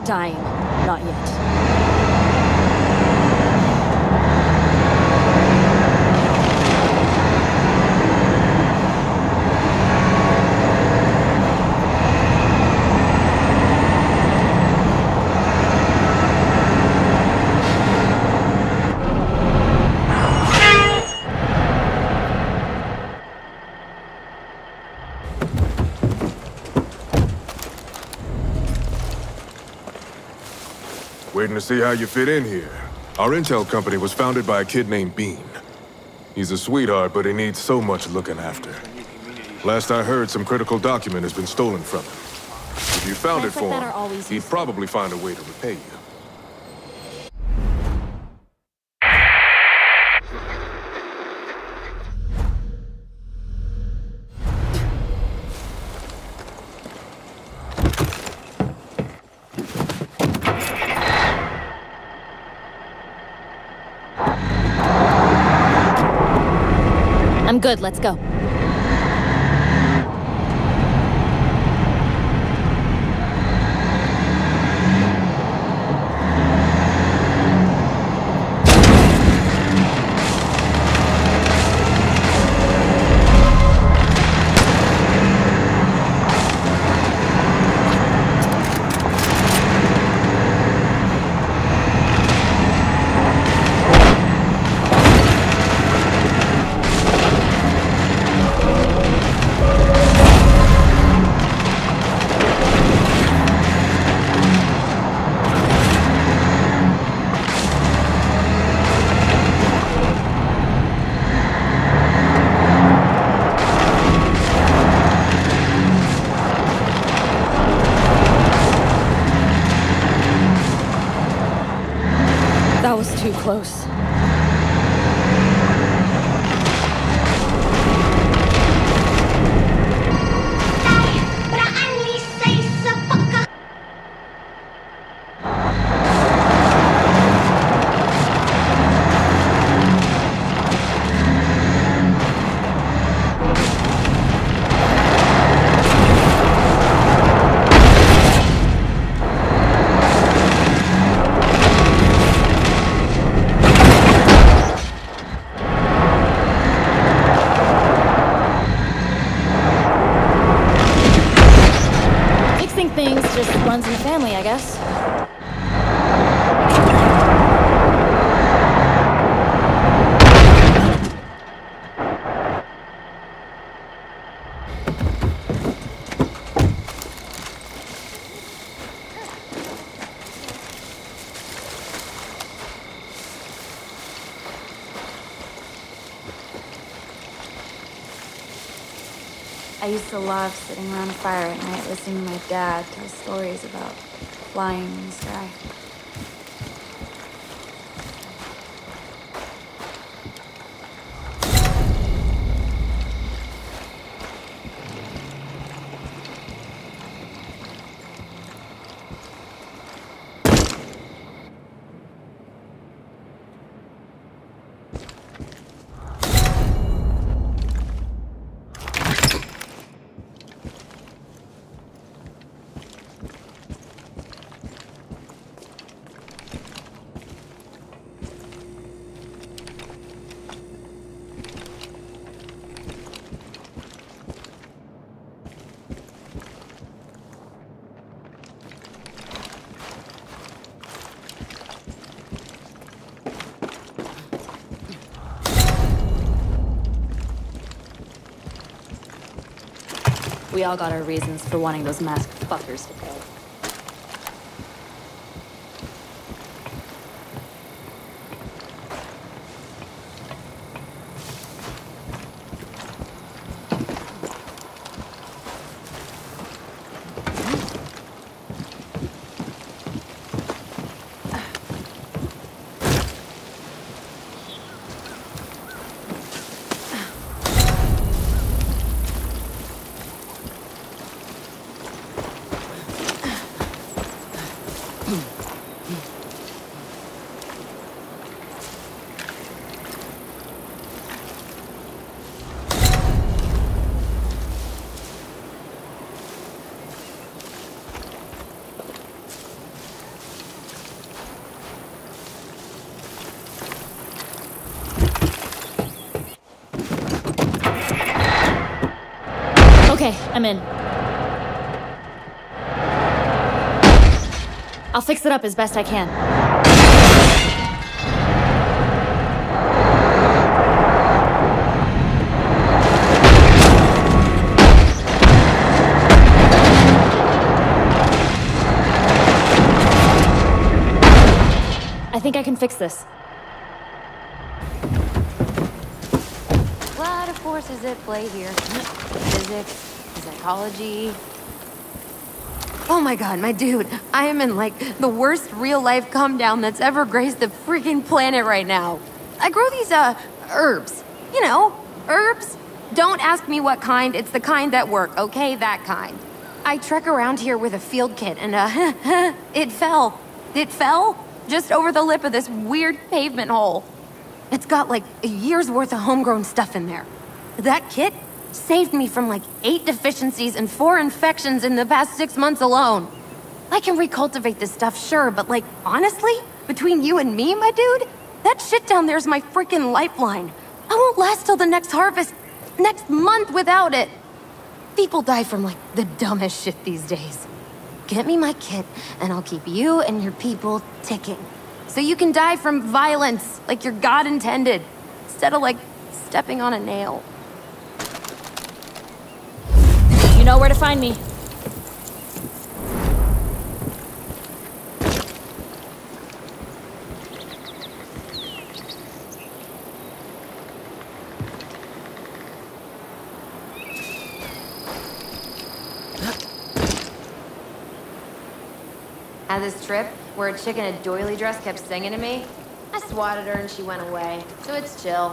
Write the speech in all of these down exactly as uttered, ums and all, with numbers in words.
dying. Not yet. Waiting to see how you fit in here. Our intel company was founded by a kid named Bean. He's a sweetheart, but he needs so much looking after. Last I heard, some critical document has been stolen from him. If you found it Plants like for that are him, always he'd useful. probably find a way to repay you. I'm good, let's go. That was too close. Things just runs in the family, I guess. I used to love sitting around a fire at night listening to my dad tell stories about flying in the sky. We all got our reasons for wanting those masked fuckers to go. Okay, I'm in. I'll fix it up as best I can. I think I can fix this. A lot of forces at play here. Physics, psychology. Oh my god, my dude. I am in, like, the worst real-life come-down that's ever graced the freaking planet right now. I grow these, uh, herbs. You know, herbs. Don't ask me what kind, it's the kind that work, okay? That kind. I trek around here with a field kit and, uh, it fell. It fell just over the lip of this weird pavement hole. It's got, like, a year's worth of homegrown stuff in there. That kit saved me from, like, eight deficiencies and four infections in the past six months alone. I can recultivate this stuff, sure, but, like, honestly, between you and me, my dude, that shit down there's my freaking lifeline. I won't last till the next harvest, next month without it. People die from, like, the dumbest shit these days. Get me my kit, and I'll keep you and your people ticking. So you can die from violence, like your God intended, instead of, like, stepping on a nail. You know where to find me. Had this trip where a chick in a doily dress kept singing to me. I swatted her and she went away, so it's chill.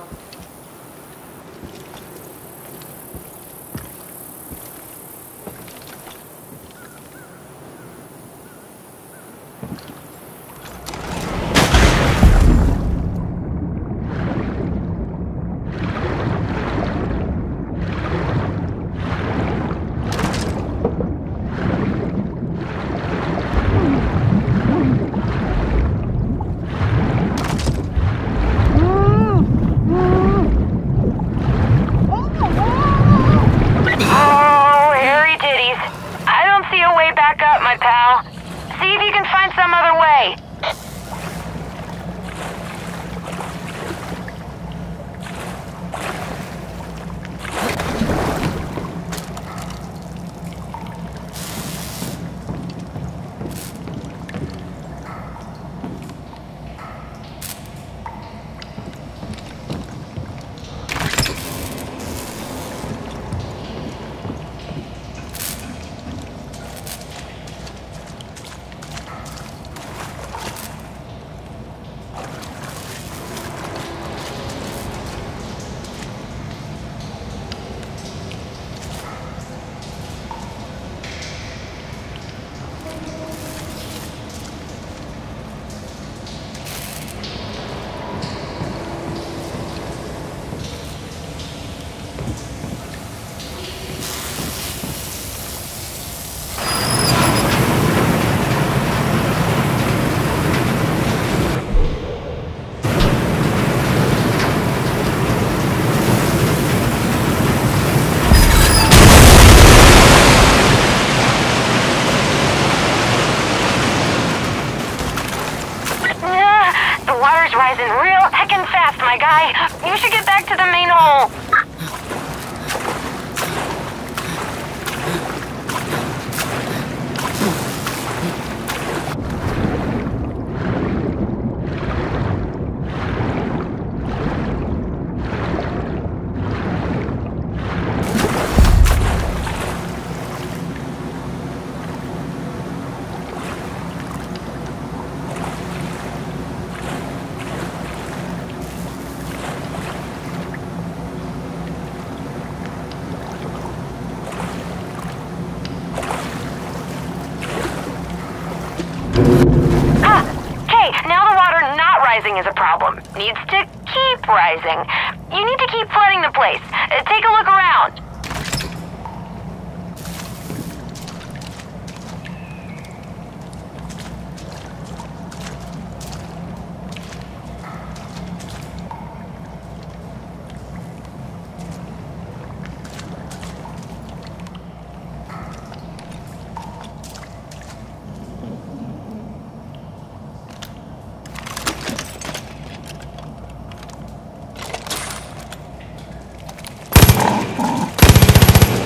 Rising real heckin' fast, my guy. You should get back to the main hole. Is a problem. Needs to keep rising. You need to keep flooding the place. Uh, take a look around.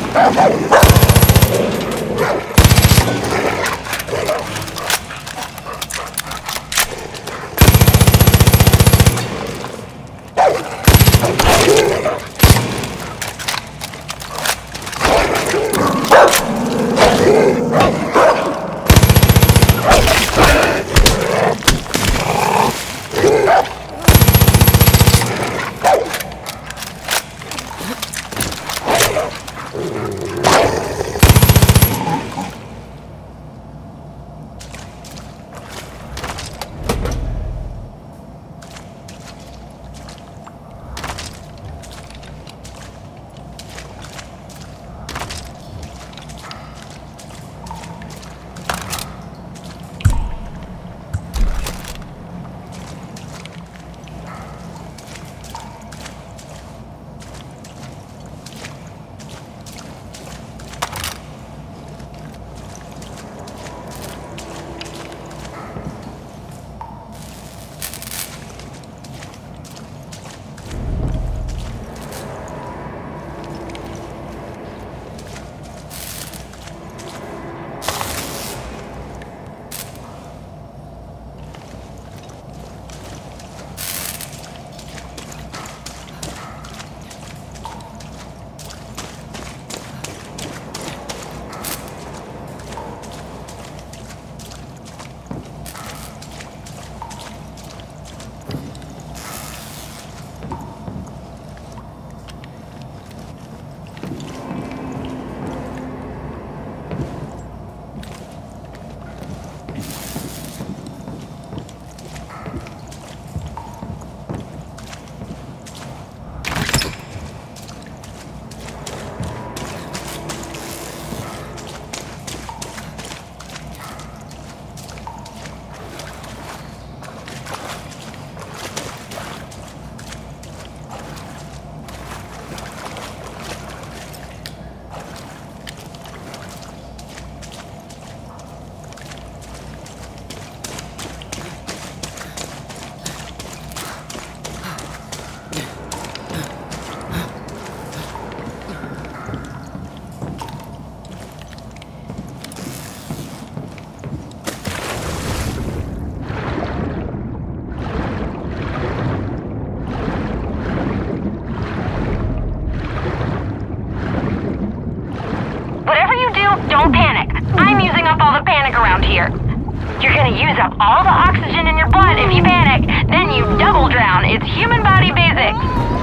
Don't panic. I'm using up all the panic around here. You're gonna use up all the oxygen in your blood if you panic. Then you double drown. It's human body basics.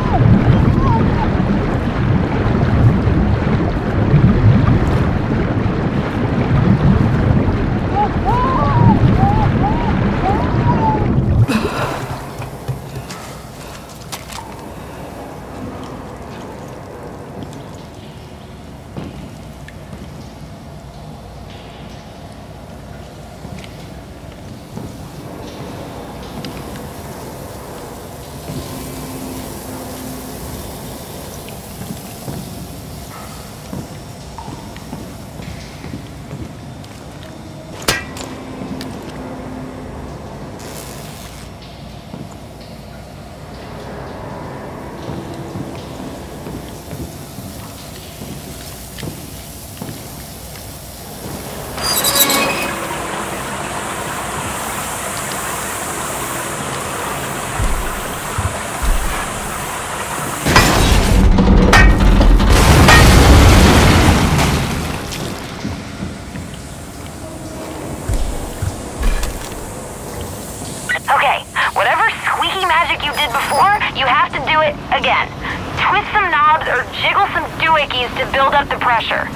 Okay, whatever squeaky magic you did before, you have to do it again. Twist some knobs or jiggle some doohickeys to build up the pressure.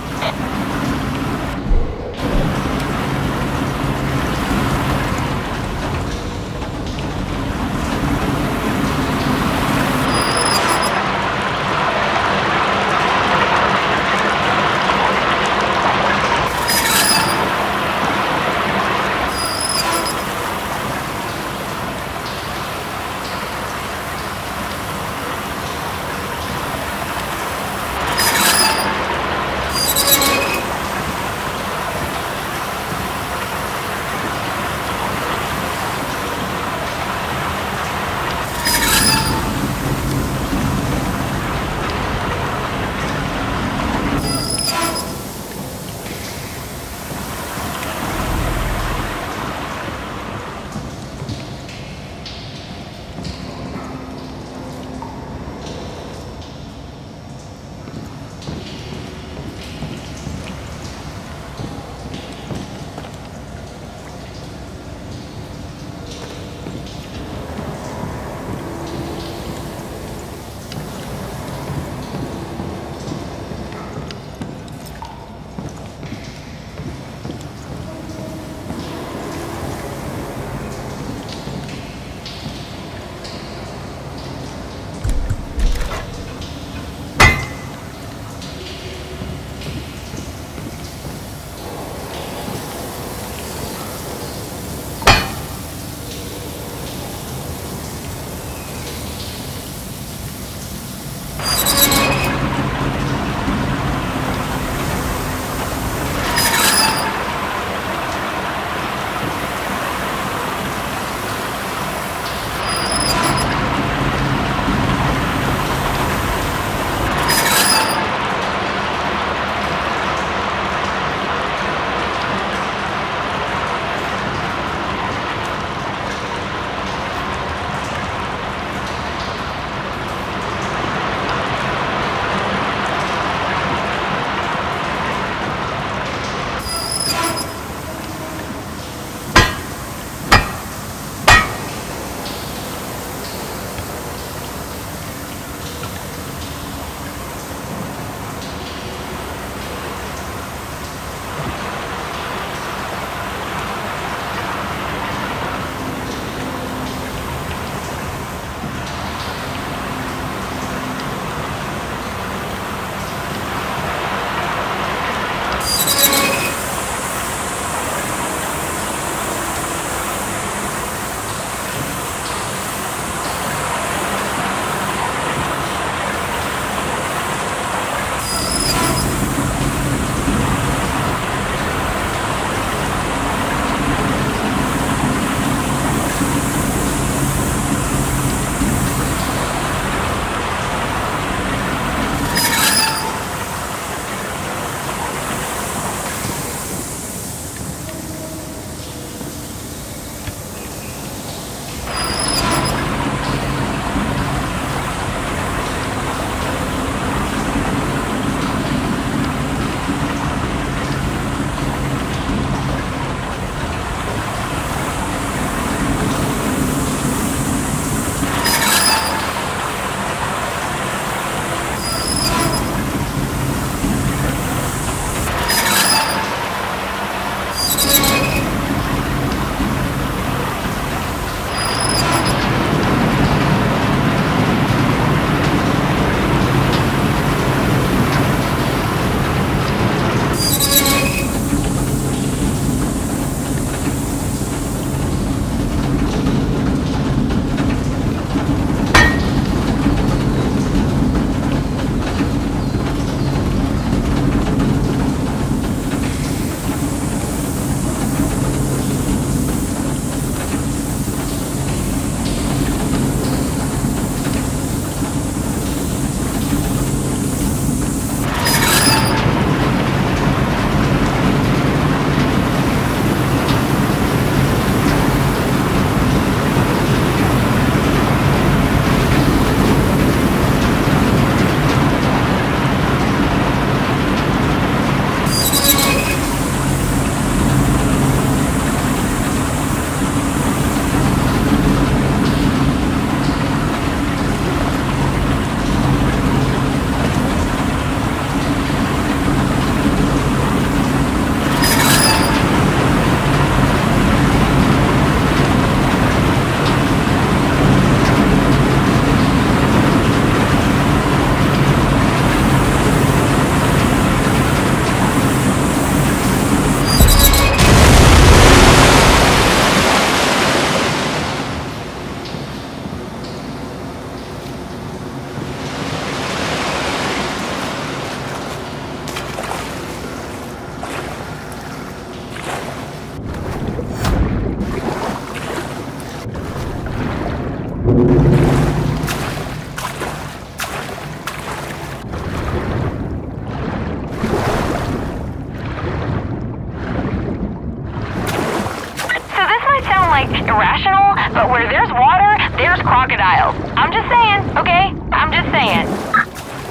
irrational, but where there's water, there's crocodiles. I'm just saying, okay? I'm just saying.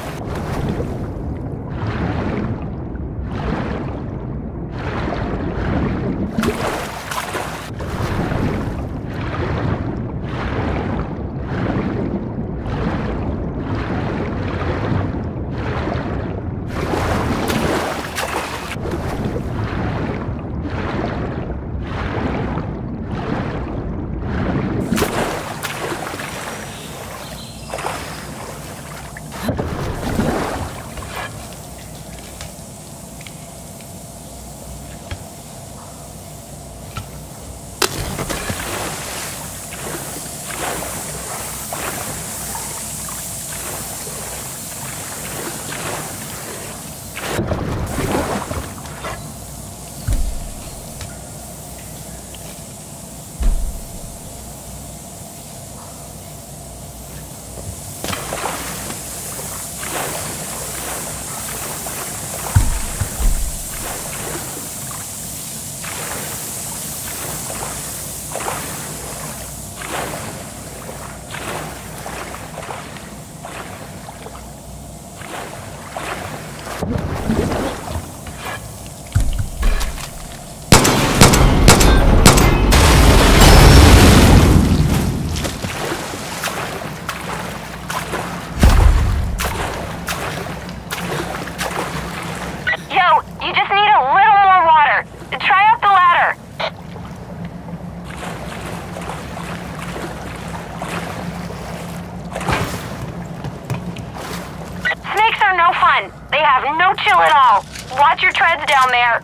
No chill at all. Watch your treads down there.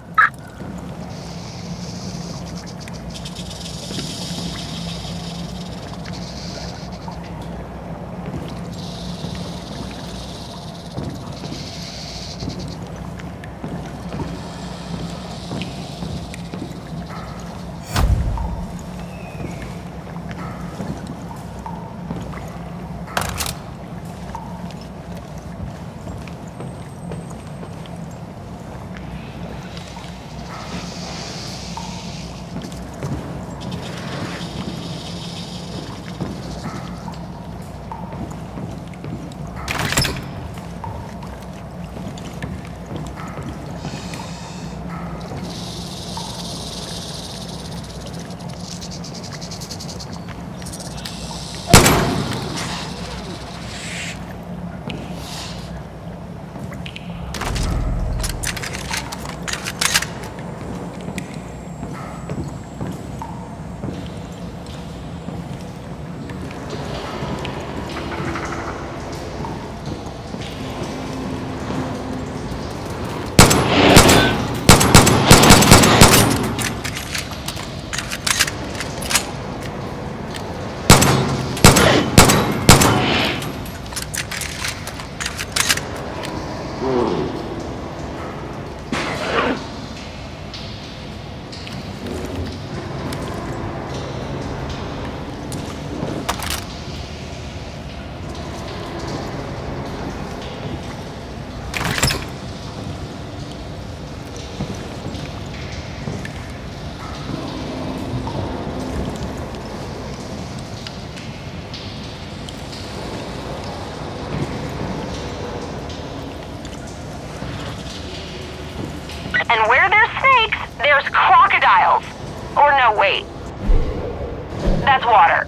And where there's snakes, there's crocodiles. Or no, wait. That's water.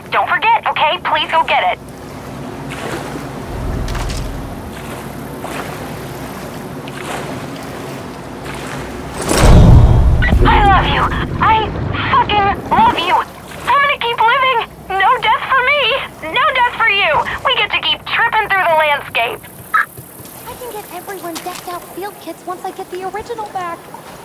Don't forget, okay? Please go get it. I love you. I fucking love you. I'm gonna keep living. No death for me. No death for you. We get to keep tripping through the landscape. I can get everyone decked out field kits once I get the original back.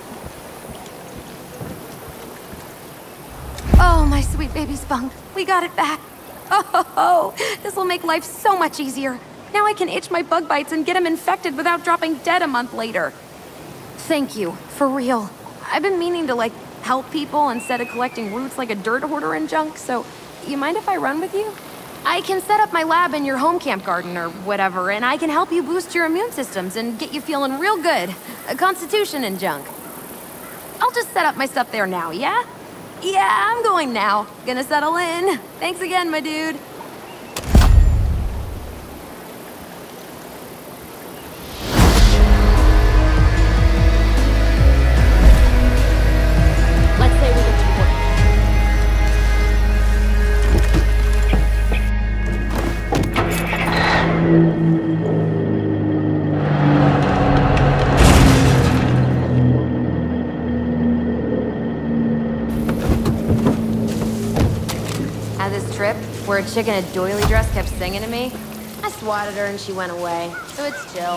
Oh, my sweet baby Spunk. We got it back. Oh, ho, ho. This will make life so much easier. Now I can itch my bug bites and get him infected without dropping dead a month later. Thank you, for real. I've been meaning to, like, help people instead of collecting roots like a dirt hoarder and junk, so you mind if I run with you? I can set up my lab in your home camp garden or whatever, and I can help you boost your immune systems and get you feeling real good. A constitution and junk. I'll just set up my stuff there now, yeah? Yeah, I'm going now. Gonna settle in. Thanks again, my dude. Let's say we get to work. Trip where a chick in a doily dress kept singing to me. I swatted her and she went away, so it's chill.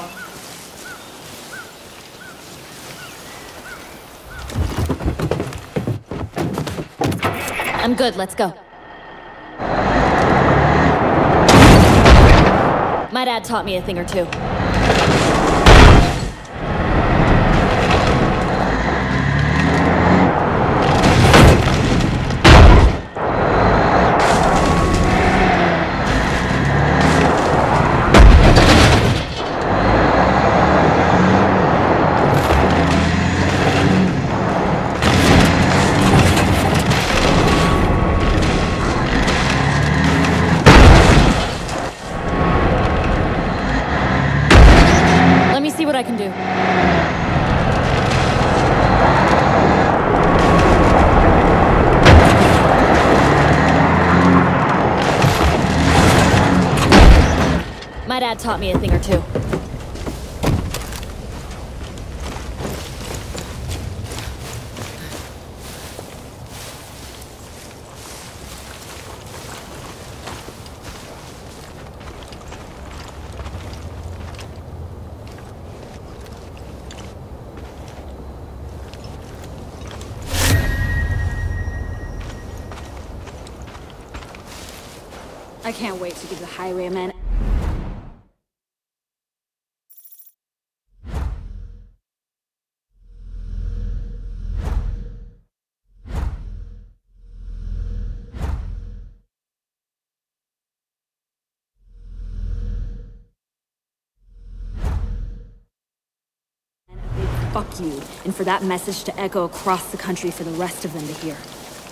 I'm good, let's go. My dad taught me a thing or two. What I can do. My dad taught me a thing or two. I can't wait to give the highwayman. Fuck you, and for that message to echo across the country for the rest of them to hear.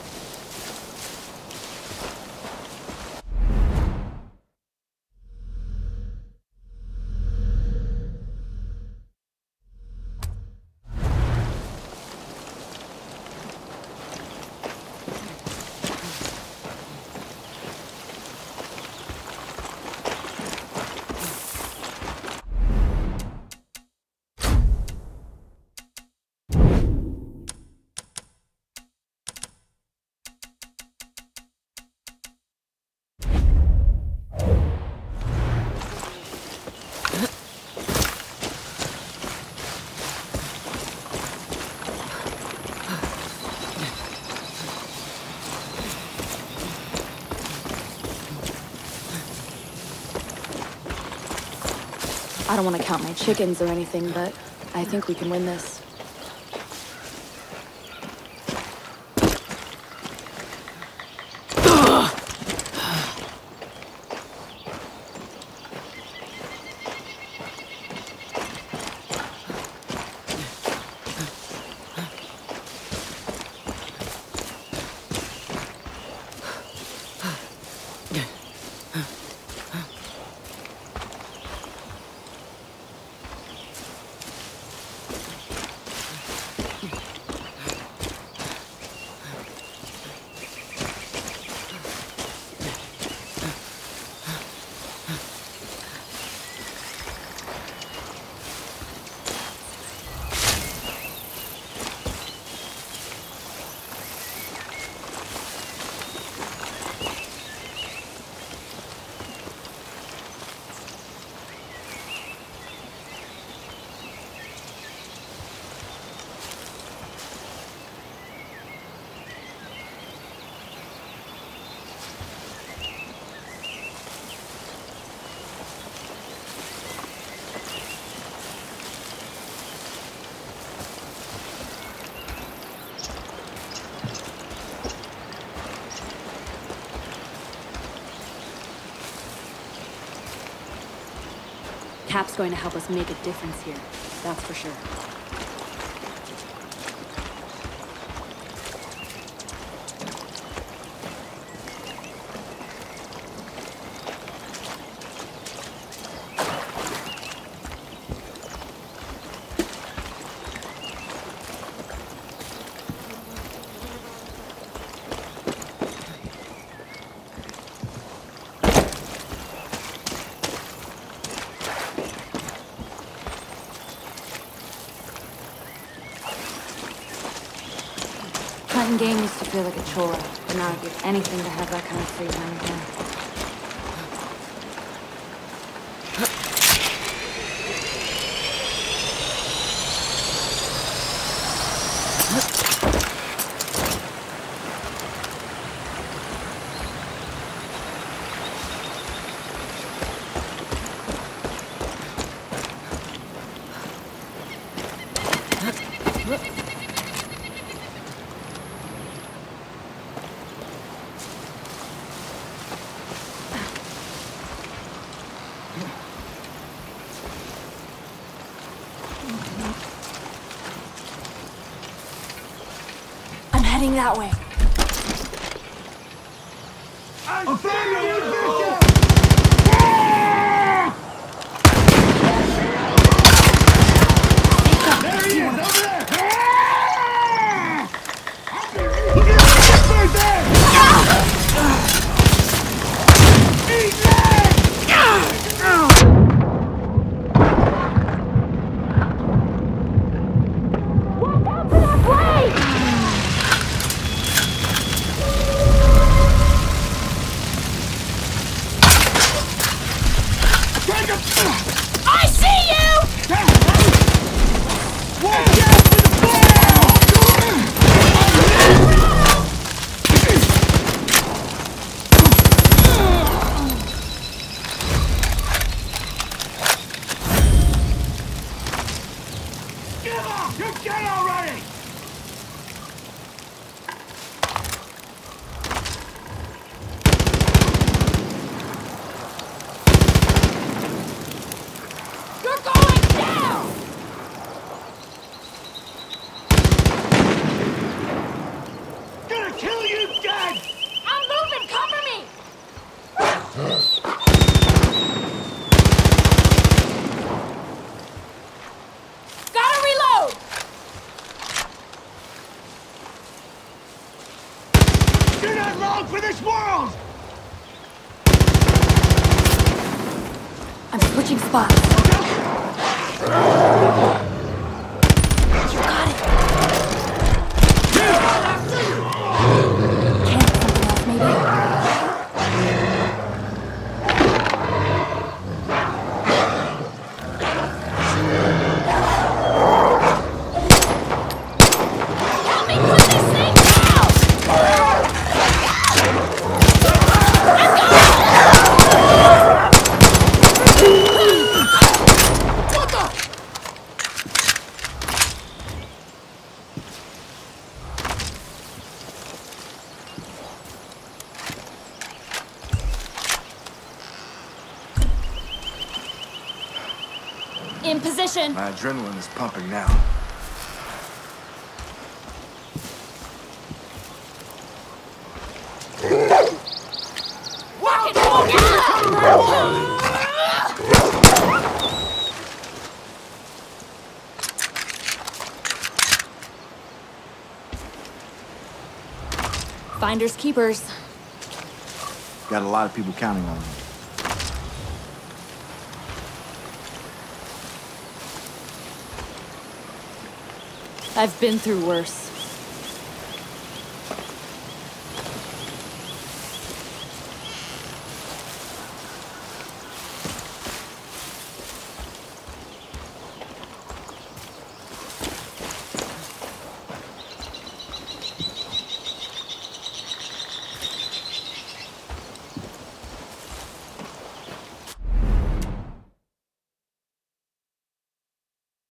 I don't want to count my chickens or anything, but I think we can win this. Cap's going to help us make a difference here. That's for sure. Hunting game used to feel like a chore, but now I'd give anything to have that kind of free time again. Heading that way. I see you! Watch out for the fire! Give up! You're dead already! You're not long for this world! I'm switching spots. You got it. Can't something else, maybe? In position. My adrenaline is pumping now. Finders keepers. Got a lot of people counting on me. I've been through worse.